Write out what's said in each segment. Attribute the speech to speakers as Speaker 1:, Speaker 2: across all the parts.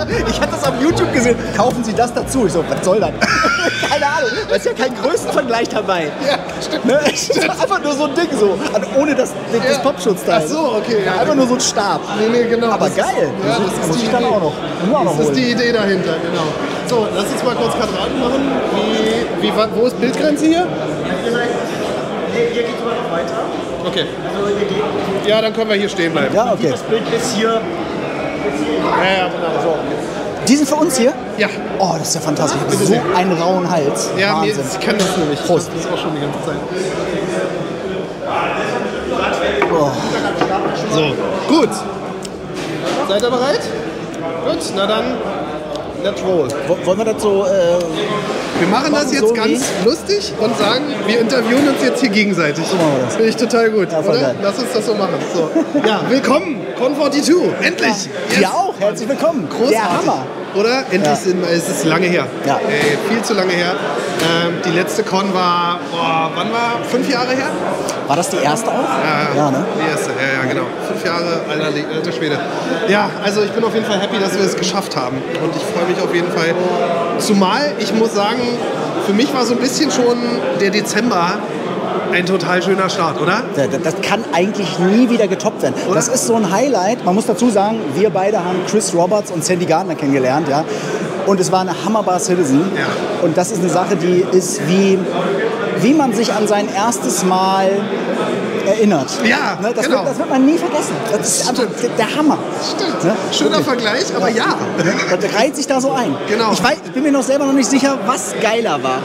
Speaker 1: Ich hatte das auf YouTube gesehen. Kaufen Sie das dazu? Ich so, was soll das? Keine Ahnung. Da ist ja kein Größenvergleich dabei.
Speaker 2: Ja, stimmt.
Speaker 1: Ne? Es ist einfach nur so ein Ding so. Also ohne das Popschutzteil.
Speaker 2: Ach so, okay. Ja.
Speaker 1: Einfach nur so ein Stab.
Speaker 2: Nee, genau.
Speaker 1: Aber
Speaker 2: das
Speaker 1: geil.
Speaker 2: Ist, ja,
Speaker 1: das muss ich dann auch noch.
Speaker 2: Das ist die Idee dahinter, genau. So, lass uns mal kurz Quadrat machen. Wo ist Bildgrenze hier?
Speaker 3: Hier geht es noch weiter.
Speaker 2: Okay.
Speaker 3: Also hier geht
Speaker 2: Ja, dann können wir hier stehen bleiben.
Speaker 1: Ja, okay.
Speaker 3: das Bild bis hier.
Speaker 2: Ja, wunderbar. So.
Speaker 1: Die sind für uns hier?
Speaker 2: Ja.
Speaker 1: Oh, das ist ja fantastisch. Ich
Speaker 2: Bitte
Speaker 1: habe so
Speaker 2: sehr.
Speaker 1: einen rauen Hals.
Speaker 2: Ja,
Speaker 1: Wahnsinn.
Speaker 2: ich kenne das nämlich.
Speaker 1: Prost.
Speaker 2: Das ist auch schon die ganze Zeit.
Speaker 1: Oh.
Speaker 2: So, gut. Seid ihr bereit? Gut, na dann, let's roll.
Speaker 1: Wollen wir das so...
Speaker 2: Wir machen das jetzt
Speaker 1: so
Speaker 2: ganz lustig und sagen, wir interviewen uns jetzt hier gegenseitig.
Speaker 1: So machen wir das.
Speaker 2: Finde ich total gut,
Speaker 1: Ja, voll
Speaker 2: oder?
Speaker 1: geil.
Speaker 2: Lass uns das so machen. So. Ja, willkommen, Con42. Endlich. Yes.
Speaker 1: Dir auch. Herzlich willkommen.
Speaker 2: Großartig.
Speaker 1: Der Hammer.
Speaker 2: Oder? Endlich es ist lange her.
Speaker 1: Ja.
Speaker 2: Viel zu lange her. Die letzte Con war, wann war? 5 Jahre her?
Speaker 1: War das die erste auch? Ja, ne?
Speaker 2: Die erste, ja, genau. 5 Jahre, alter Schwede. Ja, also ich bin auf jeden Fall happy, dass wir es geschafft haben. Und ich freue mich auf jeden Fall. Zumal, ich muss sagen, für mich war so ein bisschen schon der Dezember ein total schöner Start, oder?
Speaker 1: Das kann eigentlich nie wieder getoppt werden.
Speaker 2: Oder?
Speaker 1: Das ist so ein Highlight. Man muss dazu sagen, wir beide haben Chris Roberts und Sandy Gardner kennengelernt. Ja? Und es war eine Hammerbar Citizen.
Speaker 2: Ja.
Speaker 1: Und das ist eine Sache, die ist wie man sich an sein erstes Mal erinnert.
Speaker 2: Ja,
Speaker 1: Ne, das,
Speaker 2: genau.
Speaker 1: das wird man nie vergessen. Das ist einfach der Hammer.
Speaker 2: Stimmt.
Speaker 1: Ne?
Speaker 2: Schöner
Speaker 1: Wirklich.
Speaker 2: Vergleich, aber ja.
Speaker 1: Das reiht sich da so ein.
Speaker 2: Genau.
Speaker 1: Ich bin mir noch selber noch nicht sicher, was geiler war.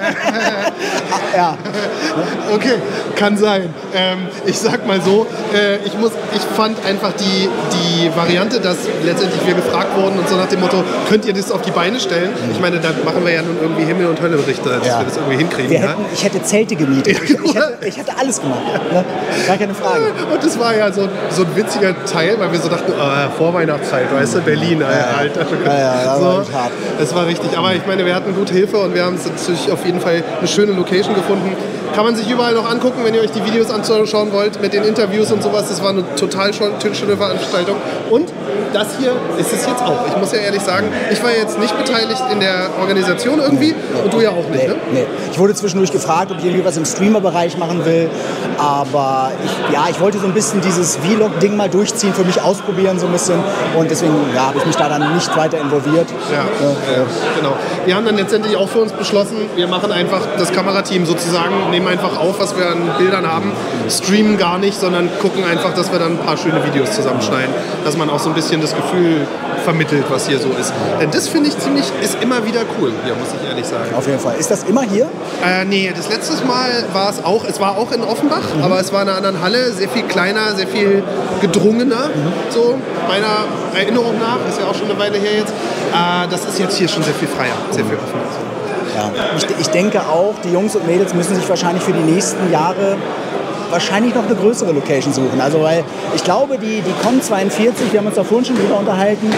Speaker 1: Ja.
Speaker 2: Okay, kann sein. Ich sag mal so, ich fand einfach die Variante, dass letztendlich wir gefragt wurden und so nach dem Motto, könnt ihr das auf die Beine stellen? Ich meine, da machen wir ja nun irgendwie Himmel- und Hölle-Berichte, dass wir das irgendwie hinkriegen. Ja?
Speaker 1: Ich hätte Zelte gemietet. Ich hätte alles gemacht. Ne? Gar keine Frage.
Speaker 2: Und das war ja so ein witziger Teil, weil wir so dachten, Vorweihnachtszeit, weißt du, Berlin, Alter.
Speaker 1: Ja,
Speaker 2: so,
Speaker 1: war echt hart.
Speaker 2: das war richtig. Aber ich meine, wir hatten gute Hilfe und wir haben natürlich auf jeden Fall eine schöne Location gefunden. Kann man sich überall noch angucken, wenn ihr euch die Videos anschauen wollt mit den Interviews und sowas. Das war eine total schöne Veranstaltung. Und das hier ist es jetzt auch. Ich muss ja ehrlich sagen, ich war jetzt nicht beteiligt in der Organisation irgendwie und du ja auch nicht, ne?
Speaker 1: Nee. Ich wurde zwischendurch gefragt, ob ich irgendwie was im Streamer-Bereich machen will. Aber ich wollte so ein bisschen dieses Vlog-Ding mal durchziehen, für mich ausprobieren so ein bisschen. Und deswegen habe ich mich da dann nicht weiter involviert.
Speaker 2: Ja, genau. Wir haben dann letztendlich auch für uns beschlossen, wir machen einfach das Kamerateam sozusagen, nehmen einfach auf, was wir an Bildern haben, streamen gar nicht, sondern gucken einfach, dass wir dann ein paar schöne Videos zusammenschneiden, dass man auch so ein bisschen das Gefühl vermittelt, was hier so ist. Denn das finde ich ist immer wieder cool, hier, muss ich ehrlich sagen.
Speaker 1: Auf jeden Fall. Ist das immer hier?
Speaker 2: Nee, das letzte Mal war es war auch in Offenbach, aber es war in einer anderen Halle, sehr viel kleiner, sehr viel gedrungener, so meiner Erinnerung nach, ist ja auch schon eine Weile her jetzt. Das ist jetzt hier schon sehr viel freier, sehr viel offener.
Speaker 1: Ja. Ich denke auch, die Jungs und Mädels müssen sich wahrscheinlich für die nächsten Jahre wahrscheinlich noch eine größere Location suchen. Also weil ich glaube, die Con42, wir haben uns da vorhin schon drüber unterhalten,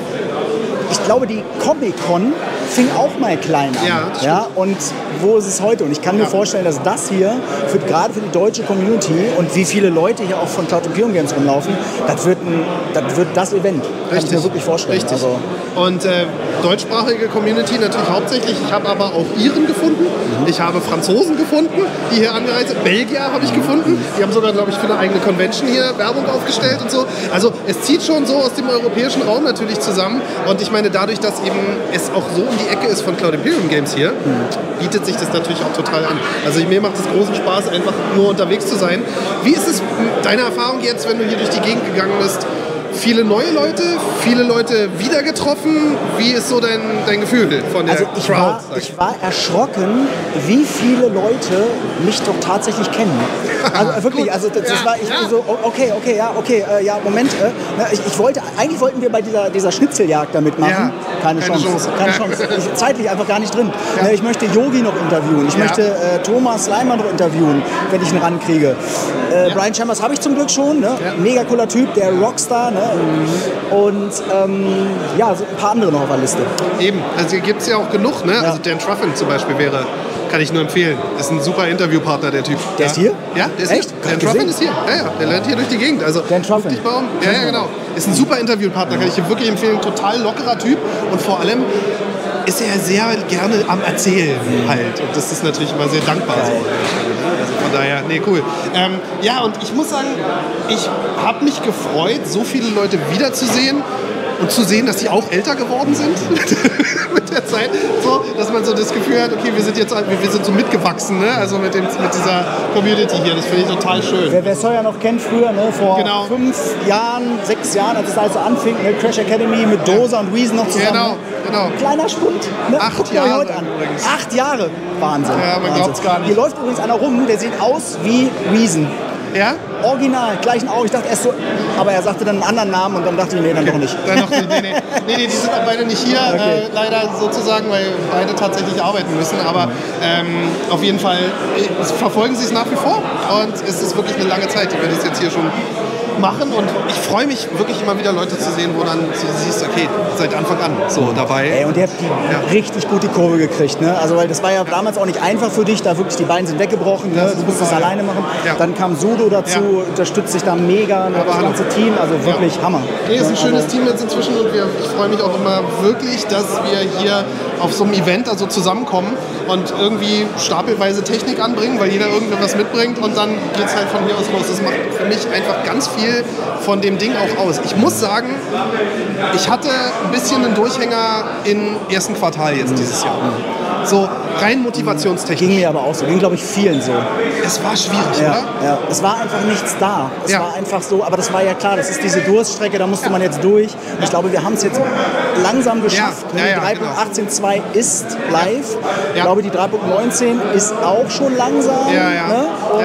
Speaker 1: ich glaube, die Comic-Con fing auch mal klein an.
Speaker 2: Ja, das
Speaker 1: ja, und wo ist es heute? Und ich kann mir vorstellen, dass das hier, gerade für die deutsche Community und wie viele Leute hier auch von Cloud Imperium Games rumlaufen, das wird das Event. Kann ich mir wirklich vorstellen.
Speaker 2: Richtig.
Speaker 1: Also,
Speaker 2: und deutschsprachige Community natürlich hauptsächlich. Ich habe aber auch Iren gefunden. Ich habe Franzosen gefunden, die hier angereist sind. Belgier habe ich gefunden. Die haben sogar, glaube ich, für eine eigene Convention hier Werbung aufgestellt und so. Also es zieht schon so aus dem europäischen Raum natürlich zusammen. Und ich meine, dadurch, dass eben es auch so um die Ecke ist von Cloud Imperium Games hier, bietet sich das natürlich auch total an. Also mir macht es großen Spaß, einfach nur unterwegs zu sein. Wie ist es deine Erfahrung jetzt, wenn du hier durch die Gegend gegangen bist? Viele neue Leute, viele Leute wieder getroffen. Wie ist so dein Gefühl von der Crowd?
Speaker 1: Ich war erschrocken, wie viele Leute mich doch tatsächlich kennen. Also wirklich, also das war ich so, okay, Moment. Eigentlich wollten wir bei dieser Schnitzeljagd da mitmachen.
Speaker 2: Ja,
Speaker 1: keine Chance. Zeitlich einfach gar nicht drin. Ja. Ich möchte Yogi noch interviewen. Ich möchte Thomas Leimer noch interviewen, wenn ich ihn rankriege. Brian Chambers habe ich zum Glück schon. Ne? Ja. Mega cooler Typ, der Rockstar. Ne? Und so ein paar andere noch auf der Liste.
Speaker 2: Eben, also hier gibt es ja auch genug. Ne? Ja. Also Dan Truffin zum Beispiel wäre Kann ich nur empfehlen. Ist ein super Interviewpartner, der Typ.
Speaker 1: Der ist hier?
Speaker 2: Ja, der ist
Speaker 1: Echt?
Speaker 2: hier. Dan Truffin ist hier. Ja, der lernt hier durch die Gegend. Also,
Speaker 1: Dan Truffin.
Speaker 2: guck dich mal um. Ja, genau. Ist ein super Interviewpartner, kann ich dir wirklich empfehlen. Total lockerer Typ und vor allem ist er sehr gerne am Erzählen halt. Und das ist natürlich immer sehr dankbar. So. Also von daher, nee, cool. Ja, und ich muss sagen, ich habe mich gefreut, so viele Leute wiederzusehen. Und zu sehen, dass die auch älter geworden sind mit der Zeit, so, dass man so das Gefühl hat, okay, wir sind so mitgewachsen, ne? Also mit dieser Community hier, das finde ich total schön.
Speaker 1: Wer Sawyer noch kennt früher, ne? Vor 5 Jahren, 6 Jahren, als es alles so anfing, ne? Crash Academy mit Dosa und Weezen noch zusammen.
Speaker 2: Genau.
Speaker 1: Kleiner Spund. Ne?
Speaker 2: 8 Jahre
Speaker 1: heute an.
Speaker 2: übrigens.
Speaker 1: 8 Jahre. Wahnsinn.
Speaker 2: Ja, man glaubt es gar nicht.
Speaker 1: Hier läuft übrigens einer rum, der sieht aus wie Weezen.
Speaker 2: Ja?
Speaker 1: Original, gleichen Augen. Ich dachte erst so, aber er sagte dann einen anderen Namen und dann dachte ich, nee, dann doch nicht.
Speaker 2: Dann noch nicht. Nee, die sind auch beide nicht hier, leider sozusagen, weil beide tatsächlich arbeiten müssen. Aber auf jeden Fall verfolgen sie es nach wie vor und es ist wirklich eine lange Zeit, die wir das jetzt hier schon machen und ich freue mich wirklich immer wieder Leute zu sehen, wo dann so siehst, okay, seit Anfang an so dabei.
Speaker 1: Ey, und ihr habt richtig gut die Kurve gekriegt, ne? Also weil das war ja damals auch nicht einfach für dich, da wirklich die Beine sind weggebrochen, ne? Du musst das alleine machen. Ja. Dann kam Sudo dazu, unterstützt sich da mega, ne? Das ganze Team, also wirklich Hammer.
Speaker 2: Nee, ist ein schönes Team jetzt inzwischen und ich freue mich auch immer wirklich, dass wir hier auf so einem Event also zusammenkommen und irgendwie stapelweise Technik anbringen, weil jeder irgendwie was mitbringt und dann geht es halt von hier aus los. Das macht für mich einfach ganz viel von dem Ding auch aus. Ich muss sagen, ich hatte ein bisschen einen Durchhänger im ersten Quartal jetzt dieses Jahr. So rein motivationstechnisch.
Speaker 1: Ging mir aber auch so, ging glaube ich vielen so.
Speaker 2: Es war schwierig,
Speaker 1: ja,
Speaker 2: oder?
Speaker 1: Ja, es war einfach nichts da. Es war einfach so, aber das war ja klar, das ist diese Durststrecke, da musste man jetzt durch. Und ich glaube, wir haben es jetzt langsam geschafft. Die 3.18.2 ist live. Ich glaube, die 3.19 ist auch schon langsam. Ne?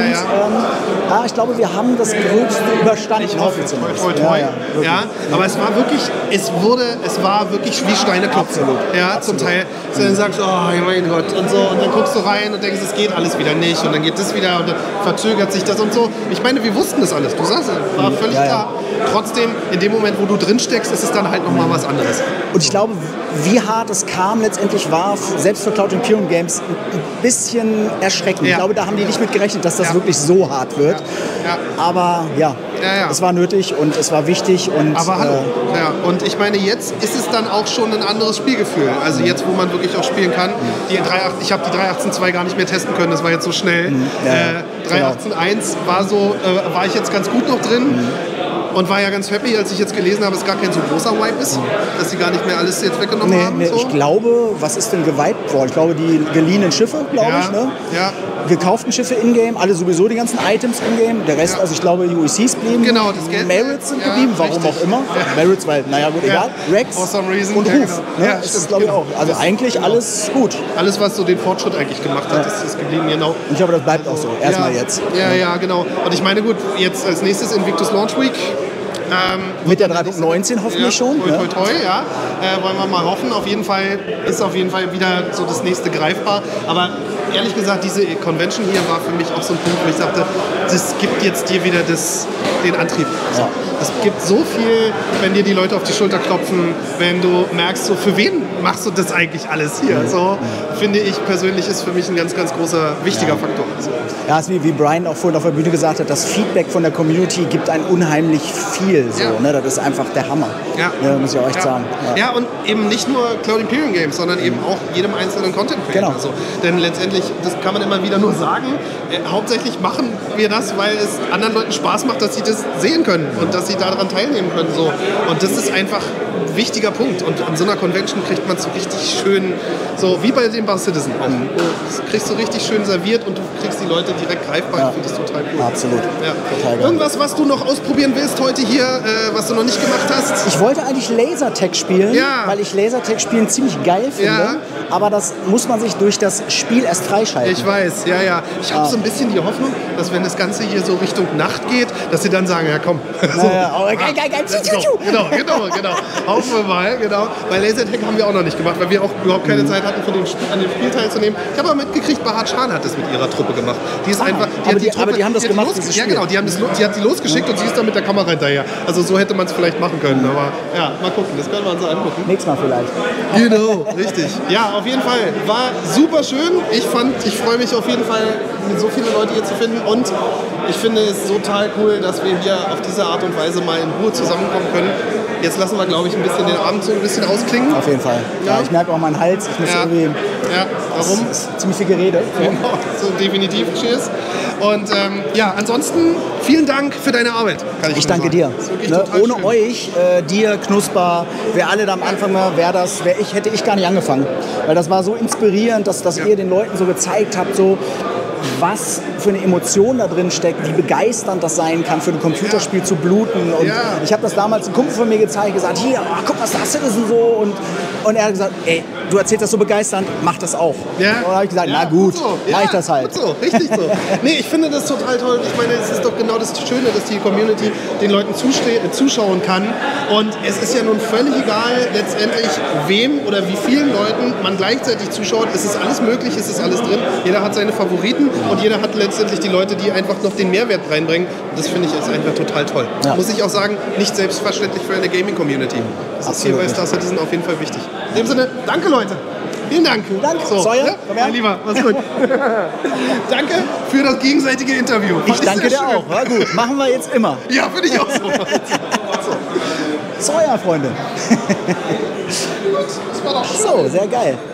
Speaker 1: Und ich glaube, wir haben das Gröbste überstanden.
Speaker 2: Ich hoffe, toi. Ja, aber es war wirklich, es war wirklich wie Steine klopfen. Ja, zum Teil. So, dann sagst du, oh mein Gott, und so, und dann guckst du rein und denkst, es geht alles wieder nicht, und dann geht das wieder und dann verzögert sich das und so. Ich meine, wir wussten das alles, du sagst es, war völlig klar. Trotzdem, in dem Moment, wo du drin steckst, ist es dann halt nochmal was anderes.
Speaker 1: Und ich glaube, wie hart es kam letztendlich war, selbst für Cloud Imperium Games, ein bisschen erschreckend. Ich glaube, da haben die nicht mit gerechnet, dass das wirklich so hart wird. Aber es war nötig und es war wichtig. Und,
Speaker 2: aber hallo. Und ich meine, jetzt ist es dann auch schon ein anderes Spielgefühl. Also jetzt, wo man wirklich auch spielen kann. Ich habe die 3.18.2 gar nicht mehr testen können, das war jetzt so schnell. 3.18.1 war ich jetzt ganz gut noch drin. Und war ja ganz happy, als ich jetzt gelesen habe, dass es gar kein so großer Wipe ist, dass sie gar nicht mehr alles jetzt weggenommen haben.
Speaker 1: Nee, so. Ich glaube, was ist denn gewiped worden? Ich glaube, die geliehenen Schiffe, glaube ich. Ne?
Speaker 2: Ja.
Speaker 1: Gekauften Schiffe in-game, alle sowieso die ganzen Items in-game. Der Rest, also ich glaube, die UECs blieben.
Speaker 2: Genau, das Geld.
Speaker 1: Merits sind geblieben, warum auch immer. Merits, weil, naja gut, egal. Rex und Ruf.
Speaker 2: Genau.
Speaker 1: Ne? Das ist, glaube ich, auch. Also eigentlich alles gut.
Speaker 2: Alles, was so den Fortschritt eigentlich gemacht hat, ist geblieben, genau.
Speaker 1: Und ich glaube, das bleibt auch so. Erstmal jetzt.
Speaker 2: Ja, genau. Und ich meine, gut, jetzt als nächstes Invictus Launch Week.
Speaker 1: Mit der 3.19 hoffentlich schon.
Speaker 2: Toi, wollen wir mal hoffen. Auf jeden Fall ist wieder so das nächste greifbar. Aber ehrlich gesagt, diese Convention hier war für mich auch so ein Punkt, wo ich sagte, das gibt jetzt dir wieder den Antrieb. So. Es gibt so viel, wenn dir die Leute auf die Schulter klopfen, wenn du merkst, so für wen machst du das eigentlich alles hier? So, finde ich persönlich, ist für mich ein ganz, ganz großer, wichtiger Faktor. So.
Speaker 1: Ja, es ist wie Brian auch vorhin auf der Bühne gesagt hat, das Feedback von der Community gibt einem unheimlich viel. So, ne? Das ist einfach der Hammer, muss ich auch echt sagen.
Speaker 2: Ja, und eben nicht nur Cloud Imperium Games, sondern eben auch jedem einzelnen Content Creator.
Speaker 1: Genau.
Speaker 2: So. Denn letztendlich, das kann man immer wieder nur sagen, hauptsächlich machen wir das, weil es anderen Leuten Spaß macht, dass sie das sehen können und dass sie daran teilnehmen können. So. Und das ist einfach ein wichtiger Punkt. Und an so einer Convention kriegt man es so richtig schön, so wie bei dem Bar Citizen auch. Das kriegst du richtig schön serviert und du kriegst die Leute direkt greifbar. Ich finde das total cool.
Speaker 1: Absolut.
Speaker 2: Total geil. Irgendwas, was du noch ausprobieren willst heute hier, was du noch nicht gemacht hast?
Speaker 1: Ich wollte eigentlich Lasertag spielen, weil ich Lasertag spielen ziemlich geil finde. Aber das muss man sich durch das Spiel erst freischalten.
Speaker 2: Ich weiß, Ich habe so ein bisschen die Hoffnung, dass wenn das Ganze hier so Richtung Nacht geht, dass sie dann dann sagen, ja komm.
Speaker 1: Naja, aber geil.
Speaker 2: Genau. Hauen wir mal, genau. Bei Lasertag haben wir auch noch nicht gemacht, weil wir auch überhaupt keine Zeit hatten, an dem Spiel teilzunehmen. Ich habe aber mitgekriegt, Bahad Shan hat das mit ihrer Truppe gemacht. Die ist einfach,
Speaker 1: aber die haben das gemacht, dieses
Speaker 2: Ja
Speaker 1: Spiel.
Speaker 2: genau, die hat sie losgeschickt und sie ist dann mit der Kamera hinterher. Also so hätte man es vielleicht machen können, aber ja, mal gucken, das können wir uns so angucken.
Speaker 1: Nächstes Mal vielleicht.
Speaker 2: Genau, richtig. Ja, auf jeden Fall. War super schön. Ich freue mich auf jeden Fall, so viele Leute hier zu finden und ich finde es total cool, dass wir hier auf diese Art und Weise mal in Ruhe zusammenkommen können. Jetzt lassen wir, glaube ich, ein bisschen den Abend so ein bisschen ausklingen.
Speaker 1: Auf jeden Fall. Ja, ich merke auch meinen Hals. Ich muss irgendwie...
Speaker 2: Ja, warum?
Speaker 1: Das ist ziemlich viel Gerede.
Speaker 2: Genau, so definitiv. Cheers. Und ansonsten vielen Dank für deine Arbeit.
Speaker 1: Ich danke dir. Ne? Ohne
Speaker 2: schön.
Speaker 1: euch, dir, Knusper, wer alle da am Anfang war, hätte ich gar nicht angefangen. Weil das war so inspirierend, dass ihr den Leuten so gezeigt habt, so was für eine Emotion da drin steckt, wie begeisternd das sein kann, für ein Computerspiel zu bluten. Und ich habe das damals einem Kumpel von mir gezeigt, gesagt, hier, guck mal, Star Citizen so. Und er hat gesagt, ey, du erzählst das so begeisternd, mach das auch. Ja. Und dann habe ich gesagt, na gut, mach ich das halt.
Speaker 2: Gut so, richtig so. Nee, ich finde das total toll. Ich meine, es ist doch genau das Schöne, dass die Community den Leuten zuschauen kann. Und es ist ja nun völlig egal, letztendlich wem oder wie vielen Leuten man gleichzeitig zuschaut. Es ist alles möglich, es ist alles drin. Jeder hat seine Favoriten und jeder hat letztendlich die Leute, die einfach noch den Mehrwert reinbringen. Und das finde ich ist einfach total toll. Ja. Muss ich auch sagen, nicht selbstverständlich für eine Gaming-Community. Das ist hier bei Star Citizen auf jeden Fall wichtig. In dem Sinne, danke Leute. Vielen Dank.
Speaker 1: So,
Speaker 2: Sawyer, ja? Mein Lieber, mach's gut. Danke für das gegenseitige Interview.
Speaker 1: Ich danke dir auch. War gut. Machen wir jetzt immer.
Speaker 2: Ja, finde ich auch so.
Speaker 1: Sawyer, Freunde.
Speaker 2: Das war doch schön.
Speaker 1: So, sehr geil.